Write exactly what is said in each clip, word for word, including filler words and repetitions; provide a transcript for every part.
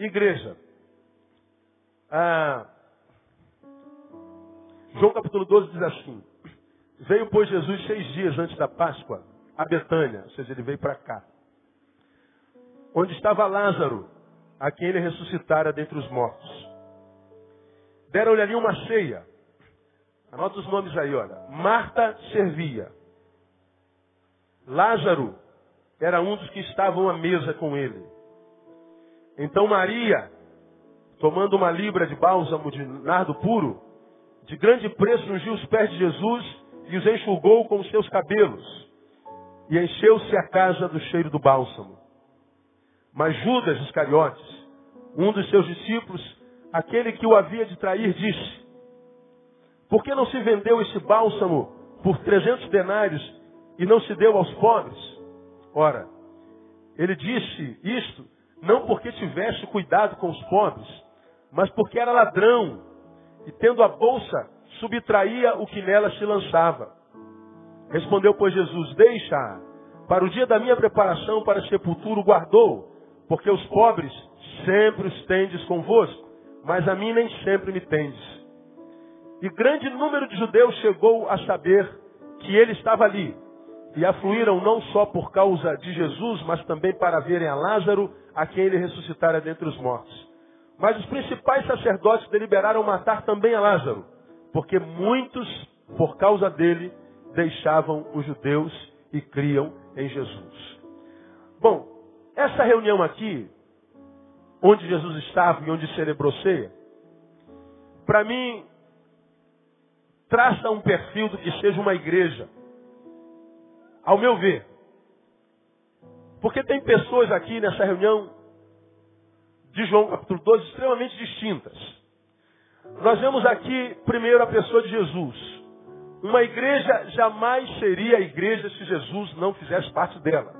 igreja. Ah, João capítulo doze diz assim: veio, pois, Jesus seis dias antes da Páscoa a Betânia, ou seja, ele veio para cá, onde estava Lázaro, a quem ele ressuscitara dentre os mortos. Deram-lhe ali uma ceia. Anota os nomes aí, olha. Marta servia. Lázaro era um dos que estavam à mesa com ele. Então Maria, tomando uma libra de bálsamo de nardo puro, de grande preço, ungiu os pés de Jesus e os enxugou com os seus cabelos. E encheu-se a casa do cheiro do bálsamo. Mas Judas Iscariotes, um dos seus discípulos, aquele que o havia de trair, disse: por que não se vendeu esse bálsamo por trezentos denários e não se deu aos pobres? Ora, ele disse isto não porque tivesse cuidado com os pobres, mas porque era ladrão e, tendo a bolsa, subtraía o que nela se lançava. Respondeu, pois, Jesus: deixa-a, para o dia da minha preparação para a sepultura o guardou, porque os pobres sempre os tendes convosco, mas a mim nem sempre me tendes. E grande número de judeus chegou a saber que ele estava ali, e afluíram não só por causa de Jesus, mas também para verem a Lázaro, a quem ele ressuscitara dentre os mortos. Mas os principais sacerdotes deliberaram matar também a Lázaro, porque muitos, por causa dele, deixavam os judeus e criam em Jesus. Bom, essa reunião aqui, onde Jesus estava e onde celebrou ceia, para mim, traça um perfil do que seja uma igreja, ao meu ver. Porque tem pessoas aqui nessa reunião de João capítulo doze extremamente distintas. Nós vemos aqui primeiro a pessoa de Jesus. Uma igreja jamais seria a igreja se Jesus não fizesse parte dela.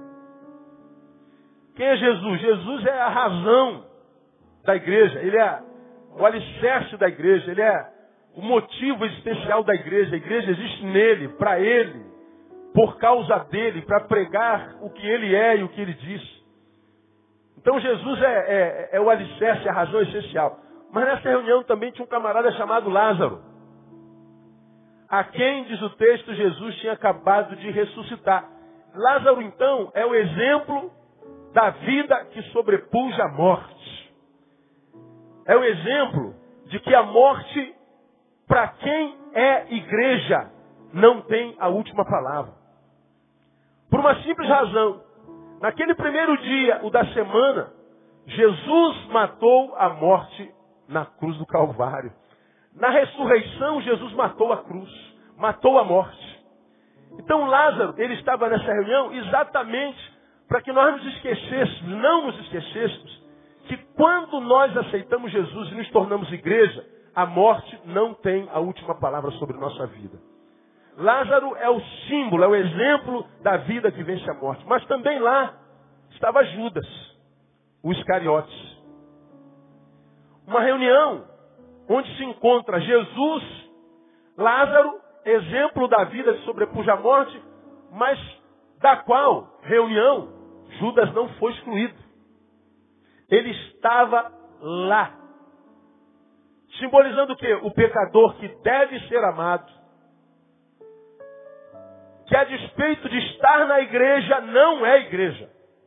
Quem é Jesus? Jesus é a razão da igreja. Ele é o alicerce da igreja. Ele é o motivo existencial da igreja. A igreja existe nele, para ele, por causa dele, para pregar o que ele é e o que ele diz. Então Jesus é, é, é o alicerce, a razão essencial. Mas nessa reunião também tinha um camarada chamado Lázaro, a quem, diz o texto, Jesus tinha acabado de ressuscitar. Lázaro, então, é o exemplo da vida que sobrepuja a morte. É o exemplo de que a morte, para quem é igreja, não tem a última palavra. Por uma simples razão. Naquele primeiro dia, o da semana, Jesus matou a morte na cruz do Calvário. Na ressurreição, Jesus matou a cruz, matou a morte. Então Lázaro, ele estava nessa reunião exatamente para que nós nos esquecêssemos, não nos esquecêssemos, que quando nós aceitamos Jesus e nos tornamos igreja, a morte não tem a última palavra sobre nossa vida. Lázaro é o símbolo, é o exemplo da vida que vence a morte. Mas também lá estava Judas, o Iscariotes. Uma reunião onde se encontra Jesus, Lázaro, exemplo da vida que sobrepuja a morte, mas da qual reunião Judas não foi excluído. Ele estava lá. Simbolizando o quê? O pecador que deve ser amado, que a despeito de estar na igreja, não é igreja.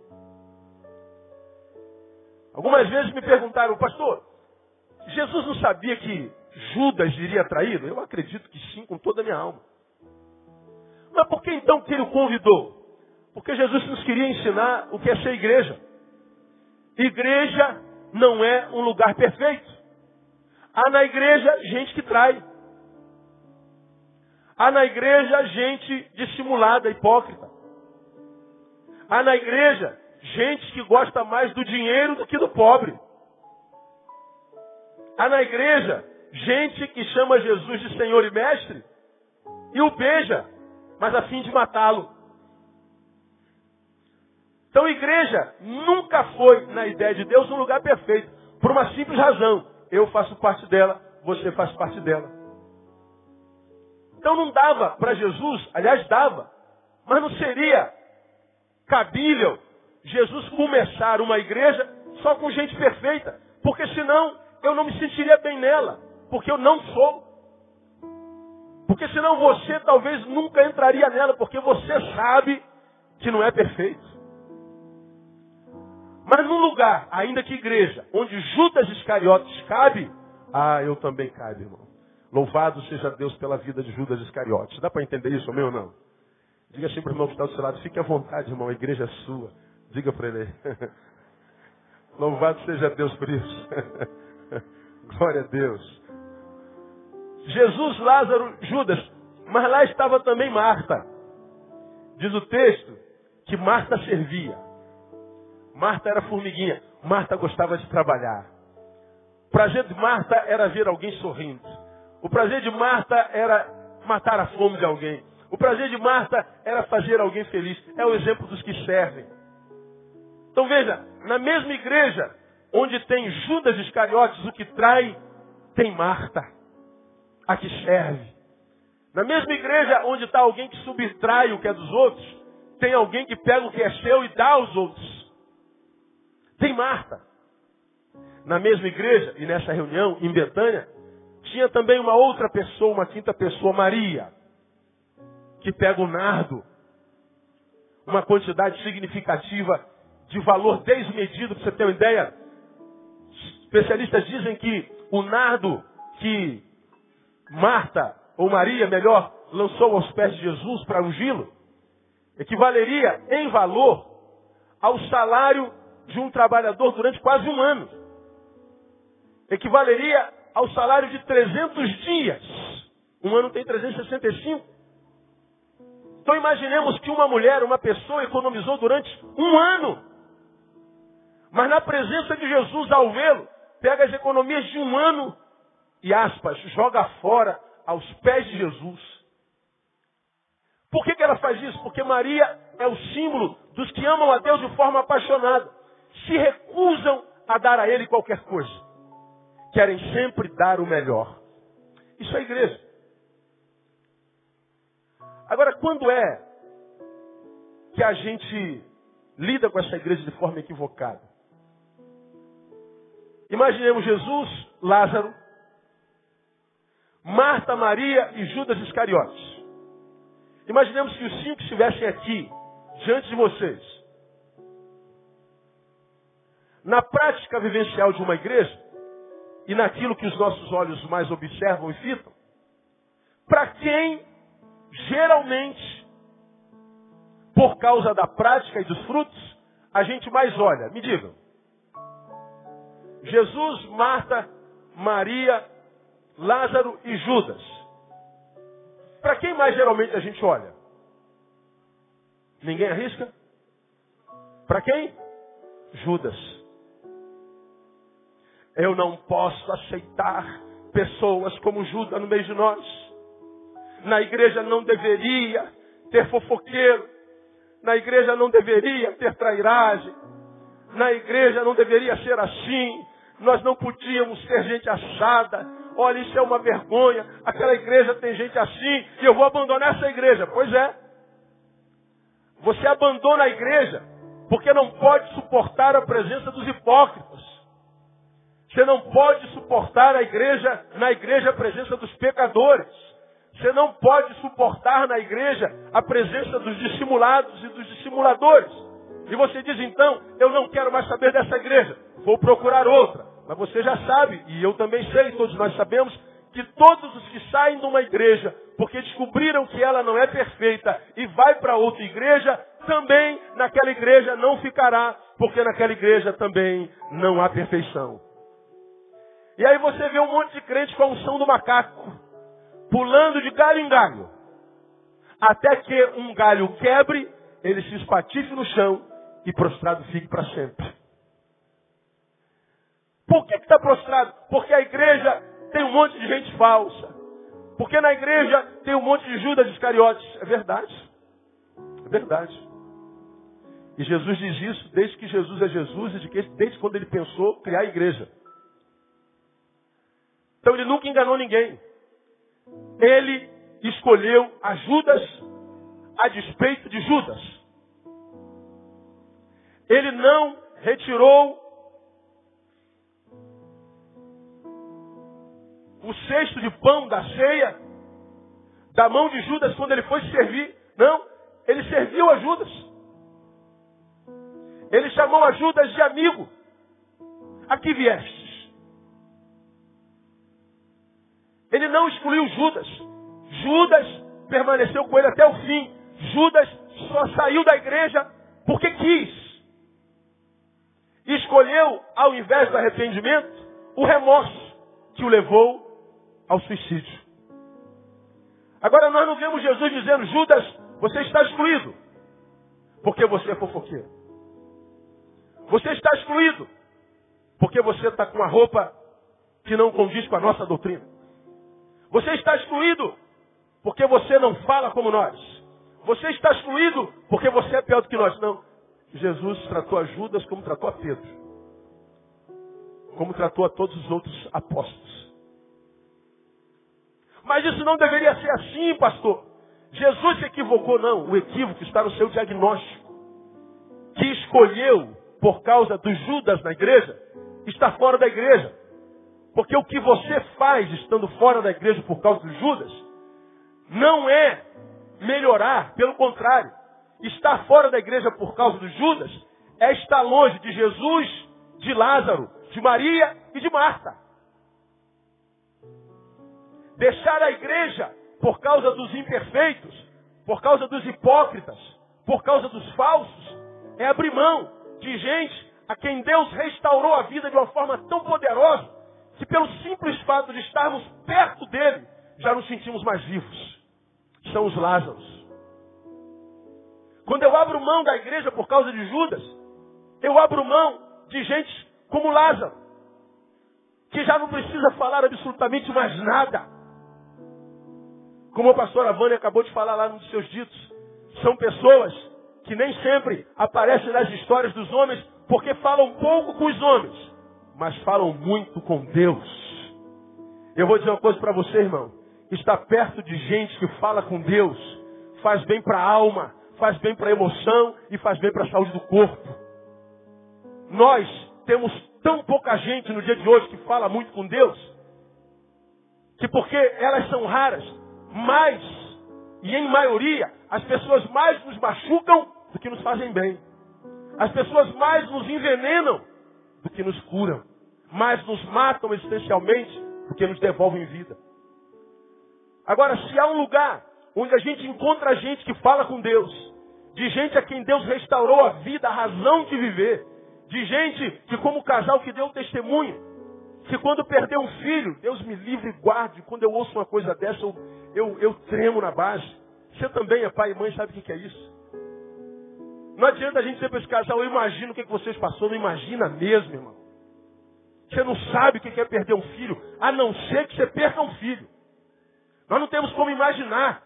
Algumas vezes me perguntaram, pastor, Jesus não sabia que Judas iria traí-lo? Eu acredito que sim, com toda a minha alma. Mas por que então que ele o convidou? Porque Jesus nos queria ensinar o que é ser igreja. Igreja não é um lugar perfeito. Há na igreja gente que trai. Há na igreja gente dissimulada, hipócrita. Há na igreja gente que gosta mais do dinheiro do que do pobre. Há na igreja gente que chama Jesus de Senhor e Mestre e o beija, mas a fim de matá-lo. Então, igreja nunca foi, na ideia de Deus, um lugar perfeito. Por uma simples razão. Eu faço parte dela, você faz parte dela. Então não dava para Jesus, aliás dava, mas não seria cabível Jesus começar uma igreja só com gente perfeita. Porque senão eu não me sentiria bem nela. Porque eu não sou. Porque senão você talvez nunca entraria nela. Porque você sabe que não é perfeito. Mas num lugar, ainda que igreja, onde Judas Iscariotes cabe, ah, eu também cabe, irmão. Louvado seja Deus pela vida de Judas Iscariotes. Dá para entender isso, meu ou não? Diga assim para o irmão que está do seu lado, fique à vontade, irmão, a igreja é sua. Diga para ele aí. Louvado seja Deus por isso. Glória a Deus. Jesus, Lázaro, Judas. Mas lá estava também Marta. Diz o texto que Marta servia. Marta era formiguinha. Marta gostava de trabalhar. O prazer de Marta era ver alguém sorrindo. O prazer de Marta era matar a fome de alguém. O prazer de Marta era fazer alguém feliz. É o exemplo dos que servem. Então veja, na mesma igreja onde tem Judas Iscariotes, o que trai, tem Marta, a que serve. Na mesma igreja onde está alguém que subtrai o que é dos outros, tem alguém que pega o que é seu e dá aos outros. Tem Marta. Na mesma igreja e nessa reunião em Betânia, tinha também uma outra pessoa, uma quinta pessoa, Maria, que pega o nardo, uma quantidade significativa de valor desmedido, para você ter uma ideia. Especialistas dizem que o nardo que Marta, ou Maria, melhor, lançou aos pés de Jesus para ungí-lo, equivaleria em valor ao salário de um trabalhador durante quase um ano. Equivaleria ao salário de trezentos dias. Um ano tem trezentos e sessenta e cinco. Então imaginemos que uma mulher, uma pessoa, economizou durante um ano. Mas na presença de Jesus, ao vê-lo, pega as economias de um ano e, aspas, joga fora aos pés de Jesus. Por que que ela faz isso? Porque Maria é o símbolo dos que amam a Deus de forma apaixonada. Se recusam a dar a Ele qualquer coisa. Querem sempre dar o melhor. Isso é igreja. Agora, quando é que a gente lida com essa igreja de forma equivocada? Imaginemos Jesus, Lázaro, Marta, Maria e Judas Iscariotes. Imaginemos que os cinco estivessem aqui, diante de vocês. Na prática vivencial de uma igreja, e naquilo que os nossos olhos mais observam e fitam, para quem, geralmente, por causa da prática e dos frutos, a gente mais olha? Me digam. Jesus, Marta, Maria, Lázaro e Judas. Para quem mais geralmente a gente olha? Ninguém arrisca? Para quem? Judas. Eu não posso aceitar pessoas como Judas no meio de nós. Na igreja não deveria ter fofoqueiro. Na igreja não deveria ter trairagem. Na igreja não deveria ser assim. Nós não podíamos ter gente assada. Olha, isso é uma vergonha. Aquela igreja tem gente assim e eu vou abandonar essa igreja. Pois é. Você abandona a igreja porque não pode suportar a presença dos hipócritas. Você não pode suportar a igreja, na igreja a presença dos pecadores. Você não pode suportar na igreja a presença dos dissimulados e dos dissimuladores. E você diz então, eu não quero mais saber dessa igreja, vou procurar outra. Mas você já sabe, e eu também sei, todos nós sabemos, que todos os que saem de uma igreja, porque descobriram que ela não é perfeita e vai para outra igreja, também naquela igreja não ficará, porque naquela igreja também não há perfeição. E aí você vê um monte de crente com a unção do macaco, pulando de galho em galho, até que um galho quebre, ele se espatife no chão e prostrado fique para sempre. Por que está prostrado? Porque a igreja tem um monte de gente falsa. Porque na igreja tem um monte de Judas Iscariotes. É verdade. É verdade. E Jesus diz isso desde que Jesus é Jesus e de que, desde quando ele pensou criar a igreja. Então ele nunca enganou ninguém. Ele escolheu a Judas a despeito de Judas. Ele não retirou o cesto de pão da ceia da mão de Judas quando ele foi servir. Não, ele serviu a Judas. Ele chamou a Judas de amigo. Aqui viestes. Ele não excluiu Judas. Judas permaneceu com ele até o fim. Judas só saiu da igreja porque quis. E escolheu, ao invés do arrependimento, o remorso que o levou ao suicídio. Agora nós não vemos Jesus dizendo: Judas, você está excluído, porque você é fofoqueiro. Você está excluído, porque você está com uma roupa que não condiz com a nossa doutrina. Você está excluído, porque você não fala como nós. Você está excluído, porque você é pior do que nós. Não. Jesus tratou a Judas como tratou a Pedro. Como tratou a todos os outros apóstolos. Mas isso não deveria ser assim, pastor. Jesus se equivocou, não. O equívoco está no seu diagnóstico. Que escolheu, por causa dos Judas na igreja, estar fora da igreja. Porque o que você faz estando fora da igreja por causa dos Judas, não é melhorar, pelo contrário. Estar fora da igreja por causa dos Judas é estar longe de Jesus, de Lázaro, de Maria e de Marta. Deixar a igreja por causa dos imperfeitos, por causa dos hipócritas, por causa dos falsos, é abrir mão de gente a quem Deus restaurou a vida de uma forma tão poderosa que pelo simples fato de estarmos perto dele, já nos sentimos mais vivos. São os Lázaros. Quando eu abro mão da igreja por causa de Judas, eu abro mão de gente como Lázaro, que já não precisa falar absolutamente mais nada. Como a pastora Vânia acabou de falar lá nos seus ditos, são pessoas que nem sempre aparecem nas histórias dos homens, porque falam pouco com os homens, mas falam muito com Deus. Eu vou dizer uma coisa para você, irmão. Estar perto de gente que fala com Deus faz bem para a alma, faz bem para a emoção e faz bem para a saúde do corpo. Nós temos tão pouca gente no dia de hoje que fala muito com Deus, que porque elas são raras, mais, e em maioria, as pessoas mais nos machucam do que nos fazem bem. As pessoas mais nos envenenam do que nos curam. Mais nos matam existencialmente do que nos devolvem vida. Agora, se há um lugar onde a gente encontra gente que fala com Deus, de gente a quem Deus restaurou a vida, a razão de viver, de gente que, como o casal que deu testemunho, que quando perdeu um filho, Deus me livre e guarde, quando eu ouço uma coisa dessa, eu, eu, eu tremo na base. Você também é pai e mãe, sabe o que é isso? Não adianta a gente dizer para esse casal: eu imagino o que vocês passaram. Não imagina mesmo, irmão. Você não sabe o que é perder um filho, a não ser que você perca um filho. Nós não temos como imaginar.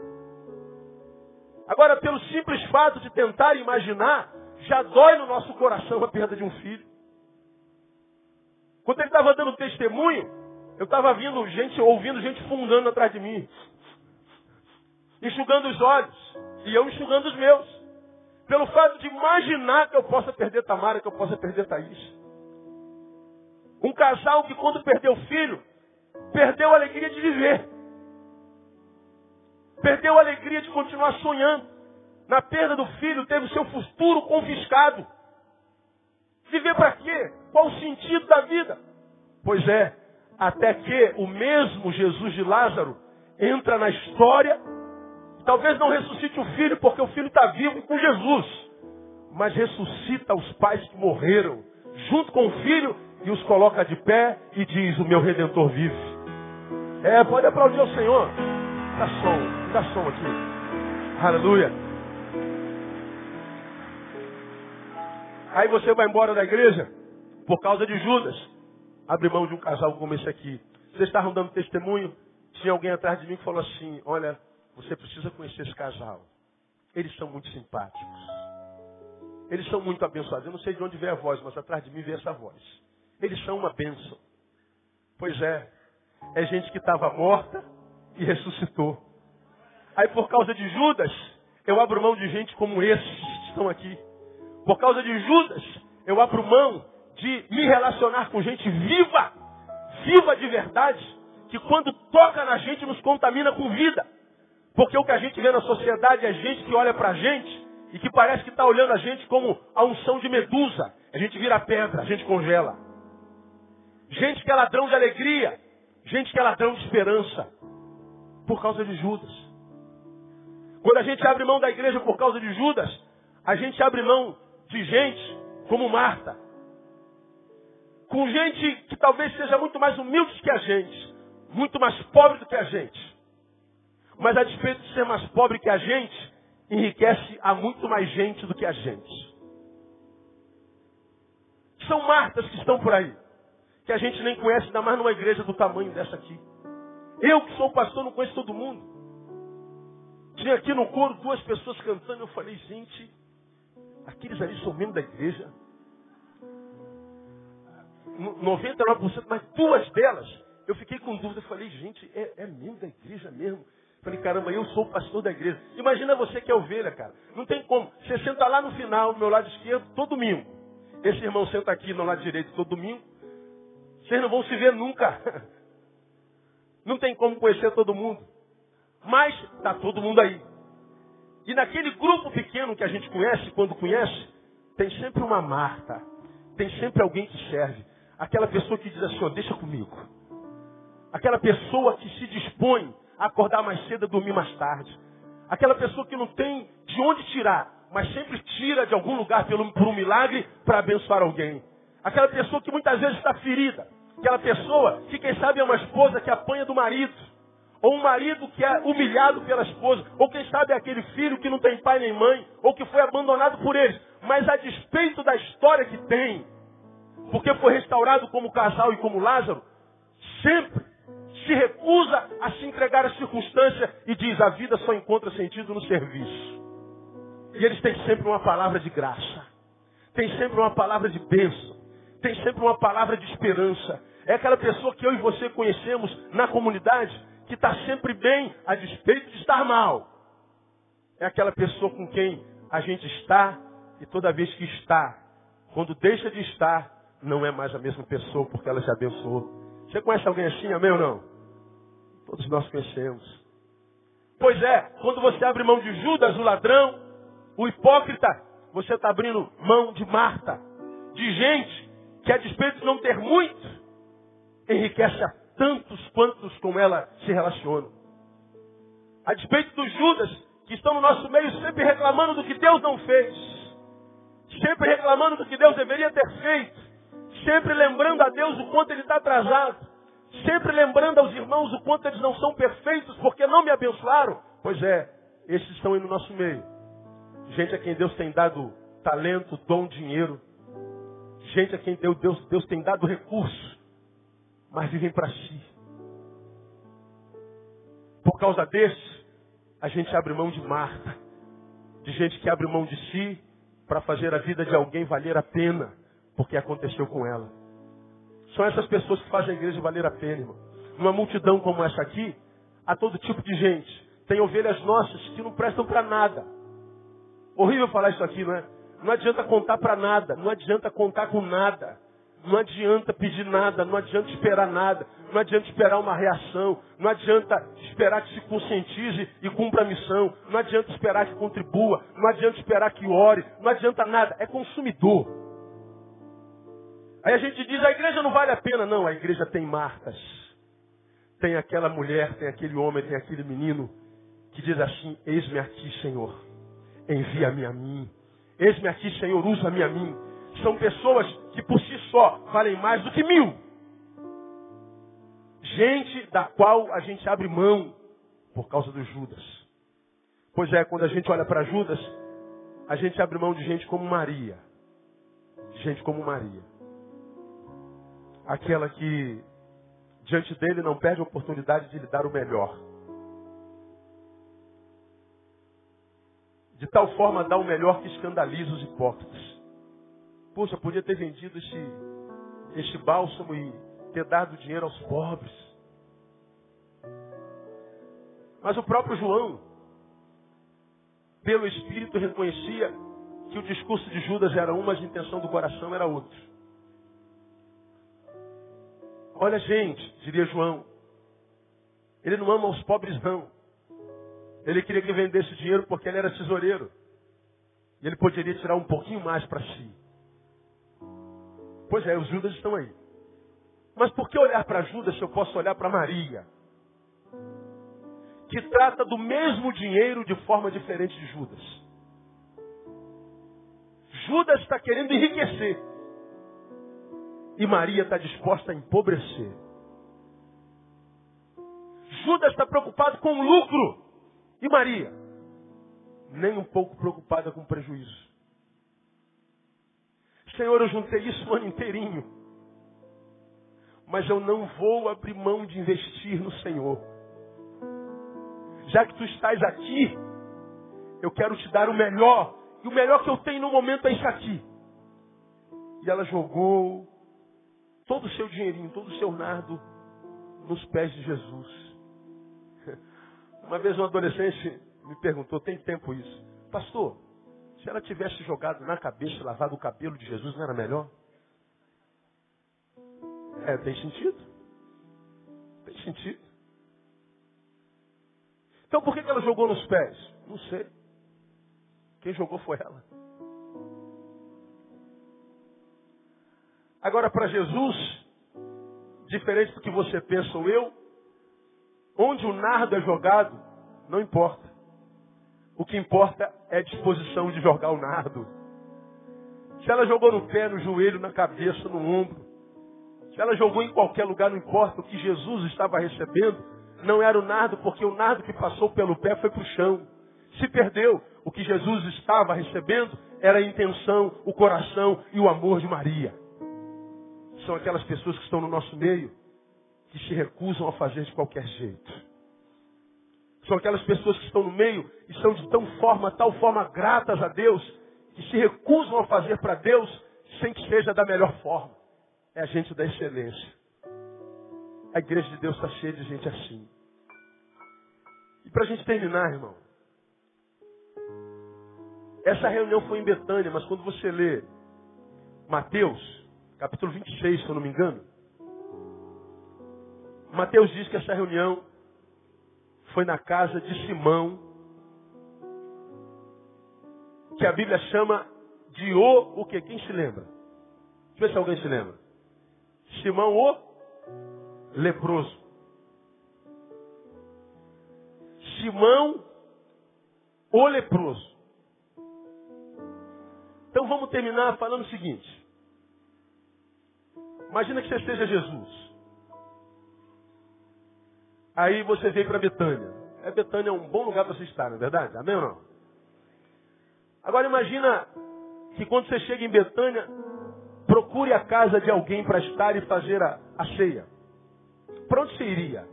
Agora, pelo simples fato de tentar imaginar, já dói no nosso coração a perda de um filho. Quando ele estava dando testemunho, eu estava vendo gente, ouvindo gente fungando atrás de mim, enxugando os olhos, e eu enxugando os meus. Pelo fato de imaginar que eu possa perder Tamara, que eu possa perder Thaís. Um casal que quando perdeu o filho, perdeu a alegria de viver. Perdeu a alegria de continuar sonhando. Na perda do filho, teve o seu futuro confiscado. Viver para quê? Qual o sentido da vida? Pois é, até que o mesmo Jesus de Lázaro entra na história. Talvez não ressuscite o filho, porque o filho está vivo e com Jesus. Mas ressuscita os pais que morreram, junto com o filho, e os coloca de pé e diz: o meu Redentor vive. É, pode aplaudir ao Senhor. Dá som, dá som aqui. Aleluia. Aí você vai embora da igreja por causa de Judas. Abre mão de um casal como esse aqui. Vocês estavam dando testemunho, tinha alguém atrás de mim que falou assim: olha, você precisa conhecer esse casal. Eles são muito simpáticos. Eles são muito abençoados. Eu não sei de onde veio a voz, mas atrás de mim veio essa voz. Eles são uma bênção. Pois é. É gente que estava morta e ressuscitou. Aí por causa de Judas, eu abro mão de gente como esses que estão aqui. Por causa de Judas, eu abro mão de me relacionar com gente viva, viva de verdade, que quando toca na gente nos contamina com vida. Porque o que a gente vê na sociedade é gente que olha pra gente e que parece que está olhando a gente como a unção de Medusa. A gente vira pedra, a gente congela. Gente que é ladrão de alegria, gente que é ladrão de esperança, por causa de Judas. Quando a gente abre mão da igreja por causa de Judas, a gente abre mão de gente como Marta. Com gente que talvez seja muito mais humilde que a gente, muito mais pobre do que a gente. Mas a despeito de ser mais pobre que a gente, enriquece a muito mais gente do que a gente. São Martas que estão por aí, que a gente nem conhece, ainda mais numa igreja do tamanho dessa aqui. Eu que sou pastor não conheço todo mundo. Tinha aqui no coro duas pessoas cantando, eu falei, gente, aqueles ali são membros da igreja. noventa e nove por cento, mas duas delas, eu fiquei com dúvida, eu falei, gente, é, é membro da igreja mesmo. Falei, caramba, eu sou o pastor da igreja. Imagina você que é ovelha, cara. Não tem como. Você senta lá no final, do meu lado esquerdo, todo domingo. Esse irmão senta aqui no lado direito todo domingo. Vocês não vão se ver nunca. Não tem como conhecer todo mundo. Mas está todo mundo aí. E naquele grupo pequeno que a gente conhece, quando conhece, tem sempre uma Marta. Tem sempre alguém que serve. Aquela pessoa que diz assim, ó, deixa comigo. Aquela pessoa que se dispõe a acordar mais cedo e dormir mais tarde. Aquela pessoa que não tem de onde tirar, mas sempre tira de algum lugar pelo, por um milagre para abençoar alguém. Aquela pessoa que muitas vezes está ferida. Aquela pessoa que, quem sabe, é uma esposa que apanha do marido. Ou um marido que é humilhado pela esposa. Ou quem sabe é aquele filho que não tem pai nem mãe. Ou que foi abandonado por eles. Mas a despeito da história que tem, porque foi restaurado como casal e como Lázaro, sempre se recusa a se entregar à circunstância e diz, a vida só encontra sentido no serviço. E eles têm sempre uma palavra de graça. Tem sempre uma palavra de bênção. Tem sempre uma palavra de esperança. É aquela pessoa que eu e você conhecemos na comunidade, que está sempre bem a despeito de estar mal. É aquela pessoa com quem a gente está e toda vez que está, quando deixa de estar, não é mais a mesma pessoa porque ela já abençoou. Você conhece alguém assim, amém ou não? Todos nós conhecemos. Pois é, quando você abre mão de Judas, o ladrão, o hipócrita, você está abrindo mão de Marta, de gente que a despeito de não ter muito, enriquece a tantos quantos com ela se relacionam. A despeito dos Judas, que estão no nosso meio sempre reclamando do que Deus não fez, sempre reclamando do que Deus deveria ter feito, sempre lembrando a Deus o quanto Ele está atrasado, sempre lembrando aos irmãos o quanto eles não são perfeitos porque não me abençoaram. Pois é, esses estão aí no nosso meio. Gente a quem Deus tem dado talento, dom, dinheiro. Gente a quem Deus, Deus, Deus tem dado recurso, mas vivem para si. Por causa desses, a gente abre mão de Marta. De gente que abre mão de si para fazer a vida de alguém valer a pena, porque aconteceu com ela. São essas pessoas que fazem a igreja valer a pena, irmão. Numa multidão como essa aqui, há todo tipo de gente. Tem ovelhas nossas que não prestam para nada. Horrível falar isso aqui, não é? Não adianta contar para nada. Não adianta contar com nada. Não adianta pedir nada. Não adianta esperar nada. Não adianta esperar uma reação. Não adianta esperar que se conscientize e cumpra a missão. Não adianta esperar que contribua. Não adianta esperar que ore. Não adianta nada. É consumidor. Aí a gente diz, a igreja não vale a pena. Não, a igreja tem Martas. Tem aquela mulher, tem aquele homem, tem aquele menino que diz assim, eis-me aqui, Senhor. Envia-me a mim. Eis-me aqui, Senhor, usa-me a mim. São pessoas que por si só valem mais do que mil. Gente da qual a gente abre mão por causa do Judas. Pois é, quando a gente olha para Judas, a gente abre mão de gente como Maria. Gente como Maria. Aquela que diante dele não perde a oportunidade de lhe dar o melhor. De tal forma dá o melhor que escandaliza os hipócritas. Poxa, podia ter vendido este, este bálsamo e ter dado dinheiro aos pobres. Mas o próprio João, pelo Espírito, reconhecia que o discurso de Judas era um, mas a intenção do coração era outro. Olha, gente, diria João, Ele não ama os pobres, não. Ele queria que vendesse dinheiro porque ele era tesoureiro. E ele poderia tirar um pouquinho mais para si. Pois é, os Judas estão aí. Mas por que olhar para Judas se eu posso olhar para Maria? Que trata do mesmo dinheiro de forma diferente de Judas. Judas está querendo enriquecer. E Maria está disposta a empobrecer. Judas está preocupado com o lucro. E Maria? Nem um pouco preocupada com o prejuízo. Senhor, eu juntei isso o ano inteirinho. Mas eu não vou abrir mão de investir no Senhor. Já que tu estás aqui, eu quero te dar o melhor. E o melhor que eu tenho no momento é isso aqui. E ela jogou todo o seu dinheirinho, todo o seu nardo nos pés de Jesus. Uma vez um adolescente me perguntou, tem tempo isso? Pastor, se ela tivesse jogado na cabeça e lavado o cabelo de Jesus, não era melhor? É, tem sentido. Tem sentido. Então por que ela jogou nos pés? Não sei. Quem jogou foi ela. Agora para Jesus, diferente do que você pensa ou eu, onde o nardo é jogado, não importa. O que importa é a disposição de jogar o nardo. Se ela jogou no pé, no joelho, na cabeça, no ombro, se ela jogou em qualquer lugar, não importa. O que Jesus estava recebendo não era o nardo, porque o nardo que passou pelo pé foi para o chão. Se perdeu. O que Jesus estava recebendo era a intenção, o coração e o amor de Maria. São aquelas pessoas que estão no nosso meio, que se recusam a fazer de qualquer jeito. São aquelas pessoas que estão no meio e são de tão forma, tal forma gratas a Deus, que se recusam a fazer para Deus sem que seja da melhor forma. É a gente da excelência. A igreja de Deus está cheia de gente assim. E para a gente terminar, irmão, essa reunião foi em Betânia, mas quando você lê Mateus, capítulo vinte e seis, se eu não me engano, Mateus diz que essa reunião foi na casa de Simão, que a Bíblia chama de o, o quê? Quem se lembra? Deixa eu ver se alguém se lembra. Simão o leproso. Simão o leproso. Então vamos terminar falando o seguinte. Imagina que você seja Jesus. Aí você vem para Betânia. É, Betânia é um bom lugar para você estar, não é verdade? Amém ou não? Agora imagina que quando você chega em Betânia, procure a casa de alguém para estar e fazer a, a ceia. Para onde você iria?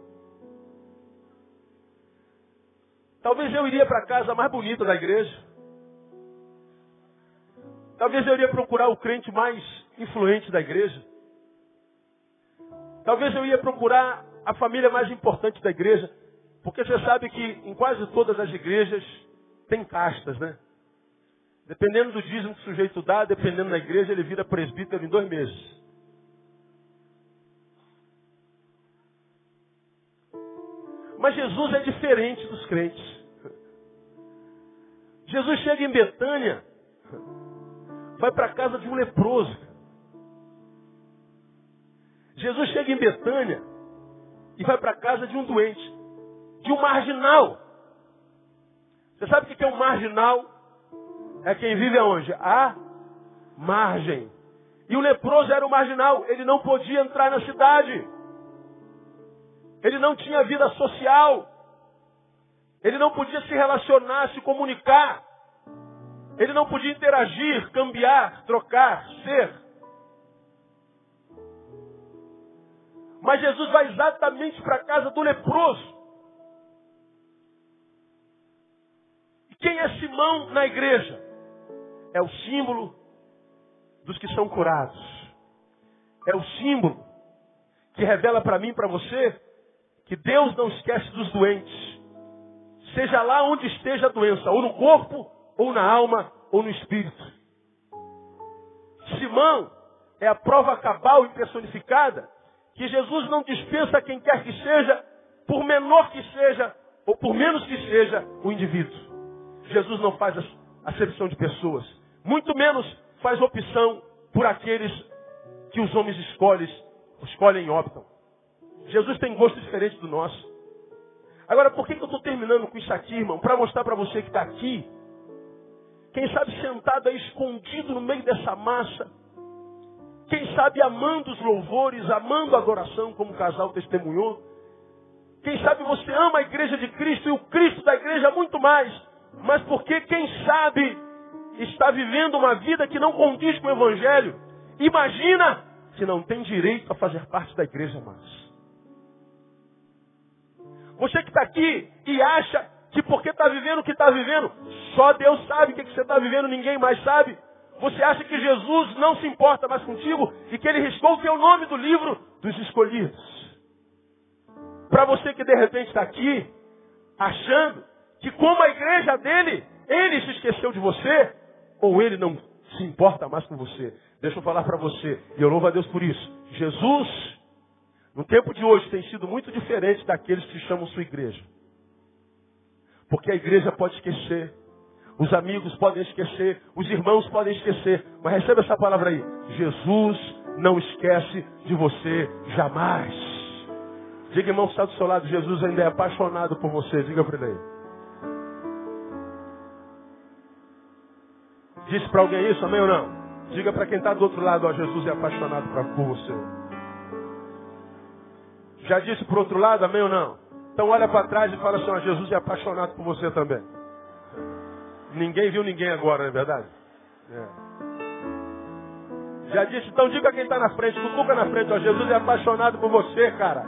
Talvez eu iria para a casa mais bonita da igreja. Talvez eu iria procurar o crente mais influente da igreja. Talvez eu ia procurar a família mais importante da igreja. Porque você sabe que em quase todas as igrejas tem castas, né? Dependendo do dízimo que o sujeito dá, dependendo da igreja, ele vira presbítero em dois meses. Mas Jesus é diferente dos crentes. Jesus chega em Betânia, vai para a casa de um leproso. Jesus chega em Betânia e vai para a casa de um doente, de um marginal. Você sabe o que é um marginal? É quem vive aonde? À margem. E o leproso era o marginal. Ele não podia entrar na cidade. Ele não tinha vida social. Ele não podia se relacionar, se comunicar. Ele não podia interagir, cambiar, trocar, ser. Mas Jesus vai exatamente para a casa do leproso. E quem é Simão na igreja? É o símbolo dos que são curados. É o símbolo que revela para mim e para você que Deus não esquece dos doentes. Seja lá onde esteja a doença, ou no corpo, ou na alma, ou no espírito. Simão é a prova cabal e personificada que Jesus não dispensa quem quer que seja por menor que seja, ou por menos que seja, o indivíduo. Jesus não faz acepção de pessoas. Muito menos faz opção por aqueles que os homens escolhem, escolhem e optam. Jesus tem gosto diferente do nosso. Agora, por que que eu estou terminando com isso aqui, irmão? Para mostrar para você que está aqui, quem sabe sentado aí escondido no meio dessa massa, quem sabe amando os louvores, amando a adoração, como o casal testemunhou. Quem sabe você ama a igreja de Cristo e o Cristo da igreja muito mais. Mas porque quem sabe está vivendo uma vida que não condiz com o Evangelho, imagina que não tem direito a fazer parte da igreja mais. Você que está aqui e acha que porque está vivendo o que está vivendo, só Deus sabe o que você está vivendo, ninguém mais sabe. Você acha que Jesus não se importa mais contigo e que Ele riscou o teu nome do livro dos escolhidos. Para você que de repente está aqui, achando que como a igreja dele, Ele se esqueceu de você, ou Ele não se importa mais com você. Deixa eu falar para você, e eu louvo a Deus por isso. Jesus, no tempo de hoje, tem sido muito diferente daqueles que chamam sua igreja. Porque a igreja pode esquecer, os amigos podem esquecer, os irmãos podem esquecer, mas receba essa palavra aí. Jesus não esquece de você jamais. Diga, irmão, que está do seu lado, Jesus ainda é apaixonado por você. Diga para ele aí. Disse para alguém isso, amém ou não? Diga para quem está do outro lado, ó, Jesus é apaixonado por você. Já disse para o outro lado, amém ou não? Então olha para trás e fala assim, ó, Jesus é apaixonado por você também. Ninguém viu ninguém agora, não é verdade? É. Já disse, então diga quem está na frente, cutuca na frente, ó, Jesus é apaixonado por você, cara.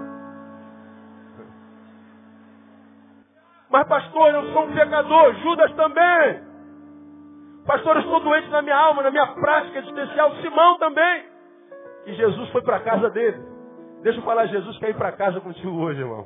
Mas pastor, eu sou um pecador, Judas também. Pastor, eu estou doente na minha alma, na minha prática existencial, Simão também. E Jesus foi para a casa dele. Deixa eu falar, Jesus quer ir para casa contigo hoje, irmão.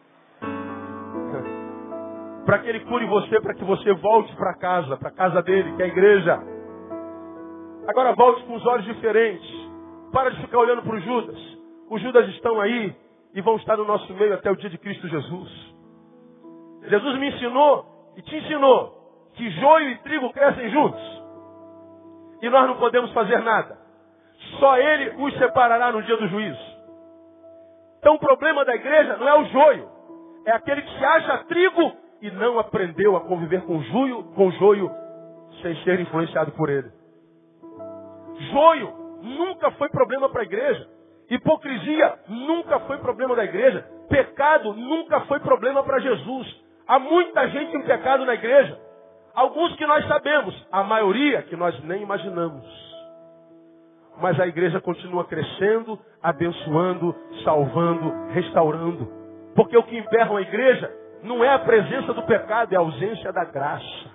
Para que Ele cure você, para que você volte para casa, para a casa dele, que é a igreja. Agora volte com os olhos diferentes. Para de ficar olhando para os Judas. Os Judas estão aí e vão estar no nosso meio até o dia de Cristo Jesus. Jesus me ensinou e te ensinou que joio e trigo crescem juntos. E nós não podemos fazer nada. Só Ele os separará no dia do juízo. Então o problema da igreja não é o joio. É aquele que se acha trigo e não aprendeu a conviver com joio, com joio sem ser influenciado por ele. Joio nunca foi problema para a igreja. Hipocrisia nunca foi problema da igreja. Pecado nunca foi problema para Jesus. Há muita gente em pecado na igreja. Alguns que nós sabemos, a maioria que nós nem imaginamos. Mas a igreja continua crescendo, abençoando, salvando, restaurando. Porque o que emperra a igreja não é a presença do pecado, é a ausência da graça.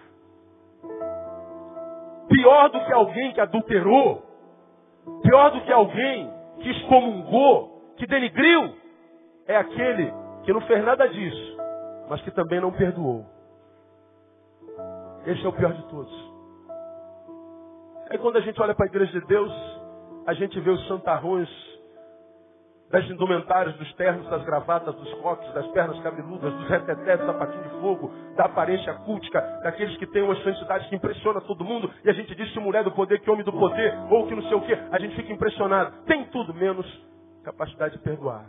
Pior do que alguém que adulterou, pior do que alguém que excomungou, que denigriu, é aquele que não fez nada disso, mas que também não perdoou. Esse é o pior de todos. Aí quando a gente olha para a igreja de Deus, a gente vê os santarrões das indumentárias, dos ternos, das gravatas, dos coques, das pernas cabeludas, dos retetés, do sapatinho de fogo, da aparência cultica, daqueles que têm uma santidade que impressiona todo mundo, e a gente diz que mulher do poder, que homem do poder, ou que não sei o quê, a gente fica impressionado. Tem tudo menos capacidade de perdoar.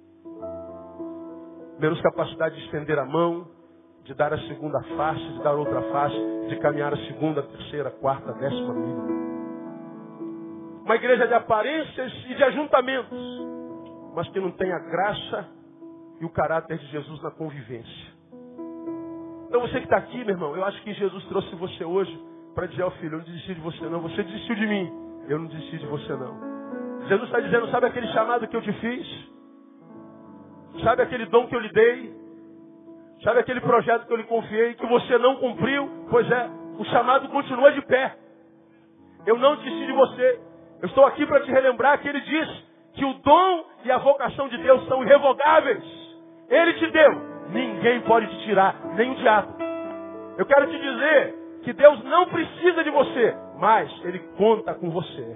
Menos capacidade de estender a mão, de dar a segunda face, de dar outra face, de caminhar a segunda, a terceira, a quarta, a décima milha. Uma igreja de aparências e de ajuntamentos, mas que não tem a graça e o caráter de Jesus na convivência. Então você que está aqui, meu irmão, eu acho que Jesus trouxe você hoje para dizer ao filho, eu não desisti de você não, você desistiu de mim, eu não desisti de você não. Jesus está dizendo, sabe aquele chamado que eu te fiz? Sabe aquele dom que eu lhe dei? Sabe aquele projeto que eu lhe confiei, que você não cumpriu? Pois é, o chamado continua de pé. Eu não desisti de você. Eu estou aqui para te relembrar que ele diz que o dom e a vocação de Deus são irrevogáveis. Ele te deu. Ninguém pode te tirar, nem o diabo. Eu quero te dizer que Deus não precisa de você, mas Ele conta com você.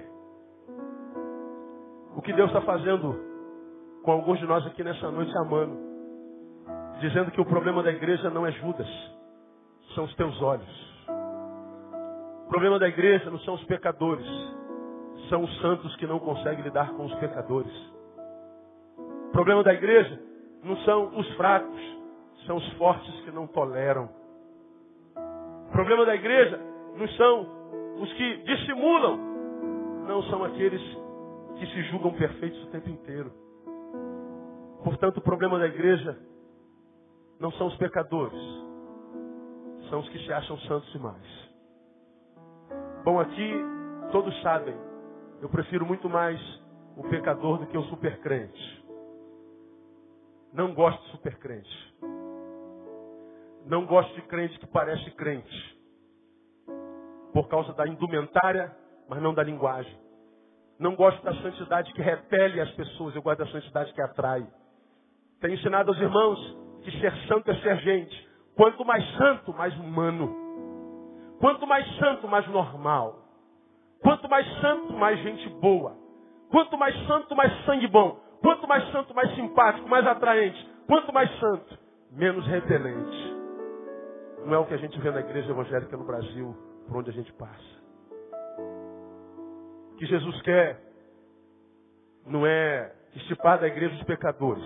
O que Deus está fazendo com alguns de nós aqui nessa noite, amando. dizendo que o problema da igreja não é Judas, são os teus olhos. O problema da igreja não são os pecadores, são os santos que não conseguem lidar com os pecadores. O problema da igreja não são os fracos, são os fortes que não toleram. O problema da igreja não são os que dissimulam, não são aqueles que se julgam perfeitos o tempo inteiro. Portanto, o problema da igreja não são os pecadores, são os que se acham santos demais. Bom, aqui todos sabem, eu prefiro muito mais o pecador do que o supercrente. Não gosto de supercrente. Não gosto de crente que parece crente. Por causa da indumentária, mas não da linguagem. Não gosto da santidade que repele as pessoas, eu gosto da santidade que atrai. Tenho ensinado aos irmãos que ser santo é ser gente. Quanto mais santo, mais humano. Quanto mais santo, mais normal. Quanto mais santo, mais gente boa. Quanto mais santo, mais sangue bom. Quanto mais santo, mais simpático, mais atraente. Quanto mais santo, menos repelente. Não é o que a gente vê na igreja evangélica no Brasil, por onde a gente passa. O que Jesus quer não é estipar da igreja os pecadores.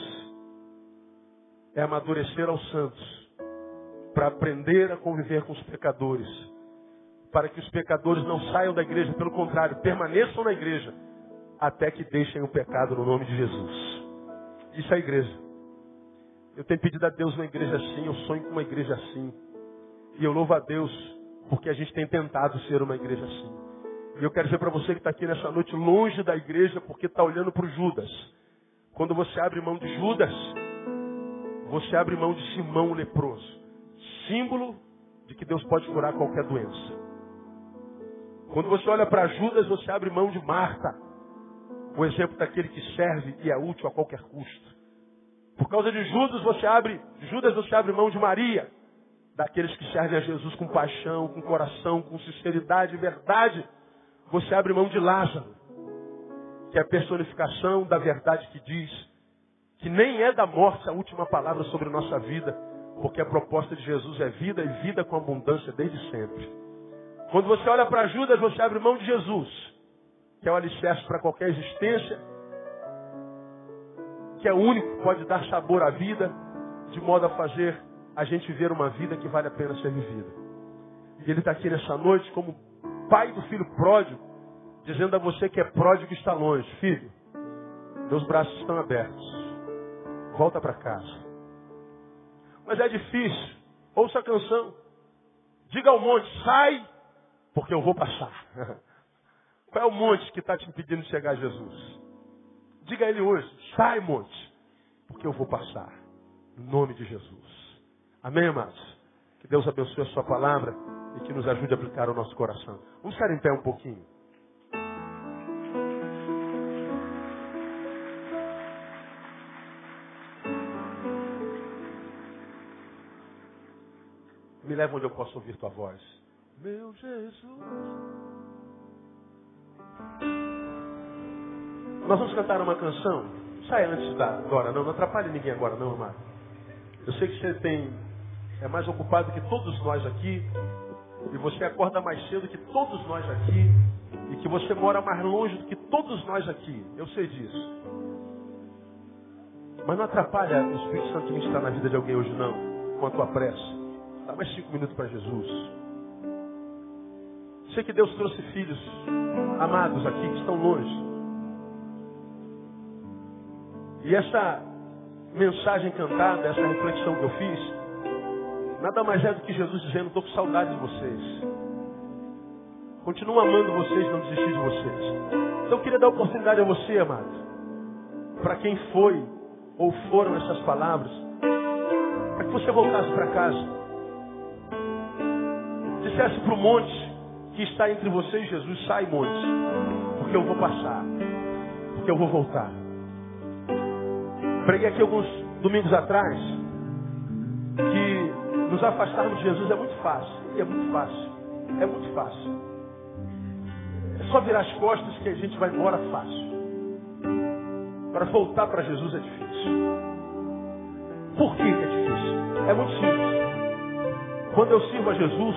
É amadurecer aos santos para aprender a conviver com os pecadores. Para que os pecadores não saiam da igreja, pelo contrário, permaneçam na igreja, até que deixem o pecado no nome de Jesus. Isso é a igreja. Eu tenho pedido a Deus uma igreja assim, eu sonho com uma igreja assim. E eu louvo a Deus, porque a gente tem tentado ser uma igreja assim. E eu quero dizer para você que está aqui nessa noite, longe da igreja, porque está olhando para o Judas. Quando você abre mão de Judas, você abre mão de Simão o leproso. Símbolo de que Deus pode curar qualquer doença. Quando você olha para Judas, você abre mão de Marta. O exemplo daquele que serve e é útil a qualquer custo. Por causa de Judas, você abre, Judas, você abre mão de Maria. Daqueles que servem a Jesus com paixão, com coração, com sinceridade e verdade. Você abre mão de Lázaro, que é a personificação da verdade que diz que nem é da morte a última palavra sobre a nossa vida, porque a proposta de Jesus é vida e vida com abundância desde sempre. Quando você olha para Judas, você abre mão de Jesus, que é o alicerce para qualquer existência, que é o único que pode dar sabor à vida, de modo a fazer a gente ver uma vida que vale a pena ser vivida. E ele está aqui nessa noite como pai do filho pródigo, dizendo a você que é pródigo e está longe. Filho, meus braços estão abertos. Volta para casa. Mas é difícil. Ouça a canção. Diga ao monte, sai, porque eu vou passar. Qual é o monte que está te impedindo de chegar a Jesus? Diga a ele hoje, sai monte, porque eu vou passar. Em nome de Jesus. Amém, amados? Que Deus abençoe a sua palavra e que nos ajude a aplicar o nosso coração. Vamos ficar em pé um pouquinho. Me leva onde eu posso ouvir tua voz. Meu Jesus. Nós vamos cantar uma canção. Sai antes da agora, não. Não atrapalhe ninguém agora, não, amado. Eu sei que você tem, é mais ocupado que todos nós aqui. E você acorda mais cedo que todos nós aqui. E que você mora mais longe do que todos nós aqui. Eu sei disso. Mas não atrapalha o Espírito Santo ministrar na vida de alguém hoje, não. Com a tua pressa. Dá mais cinco minutos para Jesus. Sei que Deus trouxe filhos amados aqui que estão longe. E essa mensagem cantada, essa reflexão que eu fiz, nada mais é do que Jesus dizendo, estou com saudade de vocês. Continuo amando vocês, não desisti de vocês. Então eu queria dar oportunidade a você, amado, para quem foi ou foram essas palavras, para que você voltasse para casa, dissesse para o monte que está entre você e Jesus, sai monte, porque eu vou passar, porque eu vou voltar. Preguei aqui alguns domingos atrás que nos afastarmos de Jesus é muito fácil. E é muito fácil. É muito fácil. É só virar as costas que a gente vai embora fácil. Para voltar para Jesus é difícil. Por que que é difícil? É muito simples. Quando eu sirvo a Jesus,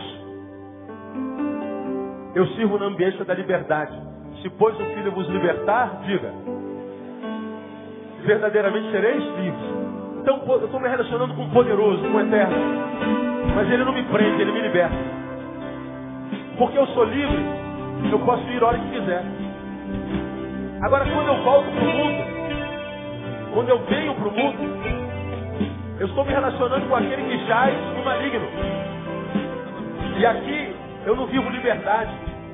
eu sirvo na ambiência da liberdade. Se pois o Filho vos libertar, diga, verdadeiramente sereis livres. Então eu estou me relacionando com o poderoso, com o eterno. Mas ele não me prende, ele me liberta. Porque eu sou livre, eu posso ir a hora que quiser. Agora, quando eu volto para o mundo, quando eu venho para o mundo, eu estou me relacionando com aquele que jaz no maligno. E aqui eu não vivo liberdade.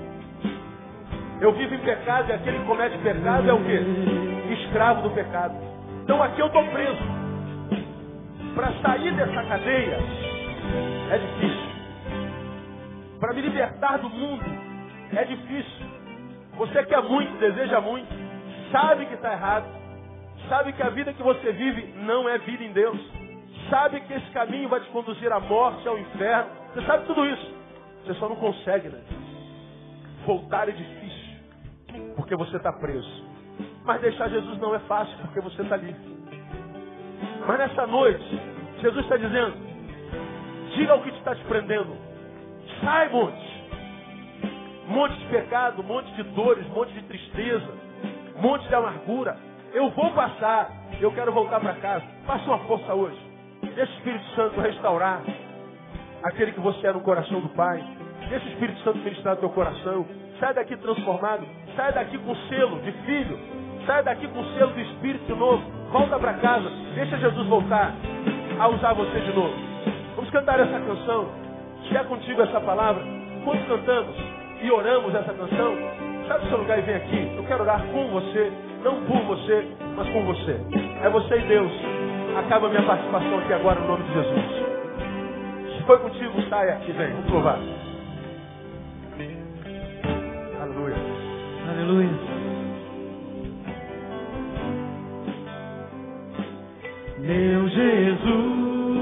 Eu vivo em pecado, e aquele que comete pecado é o quê? Escravo do pecado. Então aqui eu estou preso. Para sair dessa cadeia é difícil. Para me libertar do mundo é difícil. Você quer muito, deseja muito, sabe que está errado, sabe que a vida que você vive não é vida em Deus, sabe que esse caminho vai te conduzir à morte, ao inferno. Você sabe tudo isso. Você só não consegue, né? Voltar é difícil, porque você está preso. Mas deixar Jesus não é fácil, porque você está livre. Mas nessa noite, Jesus está dizendo, diga o que está te prendendo. Sai, monte. Monte de pecado, monte de dores, monte de tristeza, monte de amargura. Eu vou passar, eu quero voltar para casa. Faça uma força hoje. Deixa o Espírito Santo restaurar aquele que você é no coração do Pai. Deixa o Espírito Santo ministrar no teu coração. Sai daqui transformado. Sai daqui com selo de filho. Sai daqui com selo do Espírito novo. Volta para casa. Deixa Jesus voltar a usar você de novo. Vamos cantar essa canção. Se é contigo essa palavra, quando cantamos e oramos essa canção, sai do seu lugar e vem aqui. Eu quero orar com você, não por você, mas com você. É você e Deus. Acaba a minha participação aqui agora no nome de Jesus. Se foi contigo, saia aqui, vem. Vamos louvar. Aleluia. Aleluia. Meu Jesus,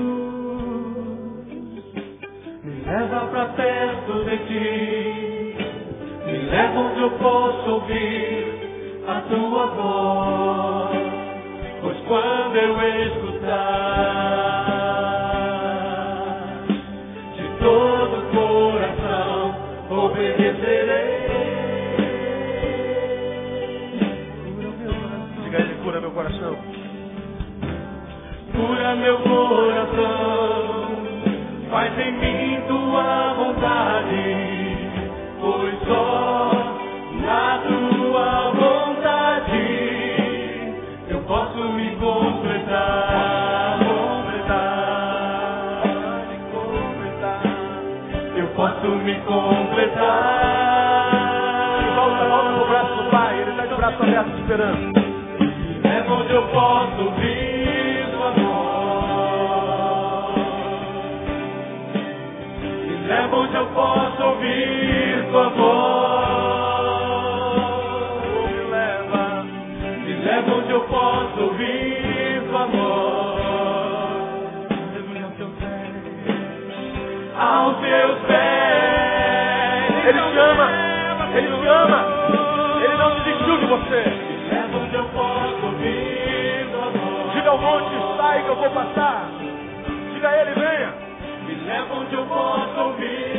me leva pra perto de ti, me leva onde eu posso ouvir a tua voz, pois quando eu escutar, de todo o coração obedecerei. Diga ele, cura meu coração. Cura meu coração, faz em mim tua vontade, pois só na tua vontade eu posso me completar, completar, me completar, eu posso me completar. E volta, volta pro braço do Pai, Ele está de braço aberto esperando. É onde eu posso vir. Leva onde eu posso ouvir tua voz. Me leva, me leva onde eu posso ouvir tua voz. Aos teus pés. Ele te ama, Ele te ama. Ele não desistiu de você. Me leva onde eu posso ouvir tua voz. Diga ao monte, sai que eu vou passar. Diga a Ele, venha. Me leva onde eu posso ouvir